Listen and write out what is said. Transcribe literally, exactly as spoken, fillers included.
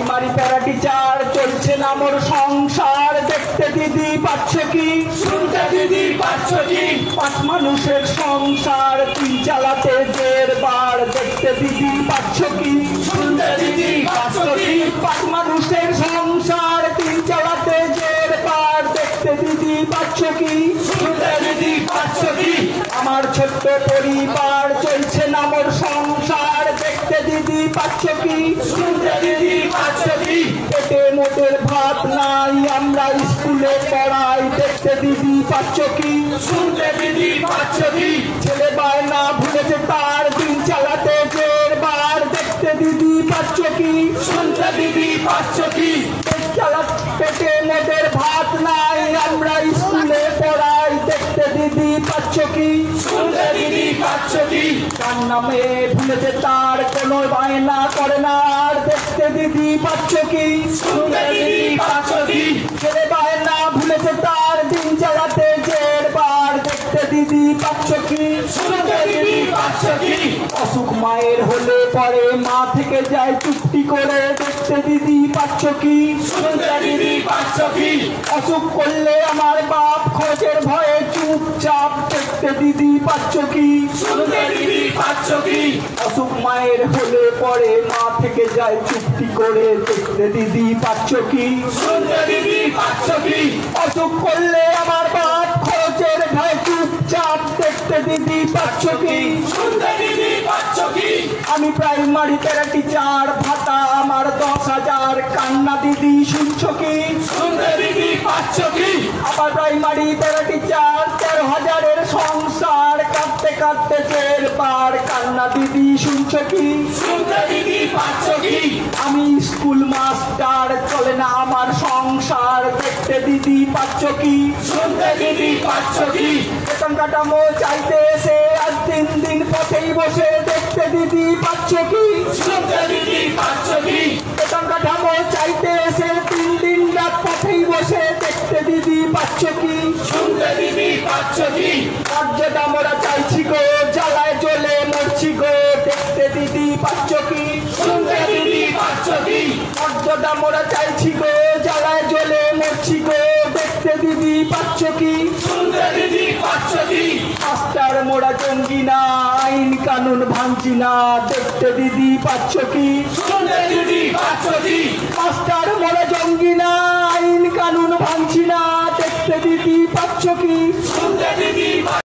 Primary para teacher, চলছে না মোর সংসার। দেখতে দিদি পাচ্ছ কি, শুনতে দিদি পাচ্ছ কি? পাঁচ মানুষের সংসার তিন চালাতে দেড় বার। দেখতে দিদি পাচ্ছ কি, শুনতে দিদি পাচ্ছ কি? পাঁচ মানুষের সংসার তিন চালাতে দেড় বার। দেখতে দিদি পাচ্ছ কি, শুনতে দিদি পাচ্ছ কি? আমার ছোট্ট পরিবার, চলছে না মোর সংসার। দেখতে দিদি পাচ্ছ কি, শুনতে দিদি পাচ্ছ কি? পেটে মোটের ভাত নাই, আমরা স্কুলে পড়াই। দেখতে দিদি পাচ্ছ কি, শুনতে দিদি পাচ্ছ কি? ছেলে বায়না ভুলেছে তার দিন চালাতে দেড় বার। দেখতে দিদি পাচ্ছ কি, শুনতে দিদি পাচ্ছ কি? পেট চালা পেটে মোটের ভাত নাই, আমরা স্কুলে পড়াই। দেখতে দিদি পাচ্ছ কি, শুনতে দিদি পাচ্ছ কি? তার নামে ভুলেছে তার কোনো বায়না করে না আর। দেখতে দিদি পাচ্ছ কি, শুনতে দিদি পাচ্ছ কি? ছেলে বায়না ভুলেছে তার দিন চালাতে দেড় বার। দেখতে দিদি পাচ্ছ কি, শুনতে দিদি পাচ্ছ কি? অসুখ মায়ের হলে পরে মা থেকে যায় চুক্তি করে। দেখতে দিদি পাচ্ছ কি, শুনতে দিদি পাচ্ছ কি? অসুখ করলে আমার বাপ খরচের ভয়ে চুপচাপ। দেখতে দিদি পাচ্ছ কি, শুনতে দিদি পাচ্ছ কি? অসুখ মায়ের হলে পরে মা থেকে যায় চুক্তি করে। দেখতে দিদি পাচ্ছ কি, শুনতে দিদি পাচ্ছ কি? অসুখ করলে আমার বাপ খরচের ভয়ে চুপচাপ। দেখতে দিদি পাচ্ছ কি, শুনতে দিদি পাচ্ছ কি? আমি প্রাইমারি প্যারা টিচার, ভাতা আমার দশ হাজার। কান্না দিদি শুনছ কি, শুনতে দিদি পাচ্ছ কি? আমার প্রাইমারি প্যারা টিচার, তেরো হাজারের সংসার কাটতে কাটতে দেড় বার। কান্না দিদি শুনছ কি, শুনতে দিদি পাচ্ছ কি? আমি স্কুল মাস্টার, চলে না আমার সংসার। দেখতে দিদি পাচ্ছ কি, শুনতে দিদি পাচ্ছ কি? বেতন কাঠামো চাইতে এসে আজ তিন দিন পথেই বসে। দেখতে দিদি পাচ্ছ কি, শুনতে দিদি পাচ্ছ কি? বেতন কাঠামো চাইতে এসে তিন দিন রাত পথেই বসে। দেখতে দিদি পাচ্ছ কি, শুনতে দিদি পাচ্ছ কি? মর্যাদা মোরা চাইছি গো, জ্বালায় জ্বলে মরছি গো। দেখতে দিদি পাচ্ছ কি, শুনতে দিদি পাচ্ছ কি? মর্যাদা মোরা চাইছি গো, জ্বালায় জ্বলে মরছি গো। দেখতে দিদি পাচ্ছ কি, শুনতে দিদি পাচ্ছ কি? মাস্টার মোরা জঙ্গি না, আইন কানুন ভাঙছি না। দেখতে দিদি পাচ্ছ কি, শুনতে দিদি পাচ্ছ কি? মাস্টার মোরা জঙ্গি না, আইন কানুন ভাঙছি না। দেখতে দিদি পাচ্ছ কি, শুনতে দিদি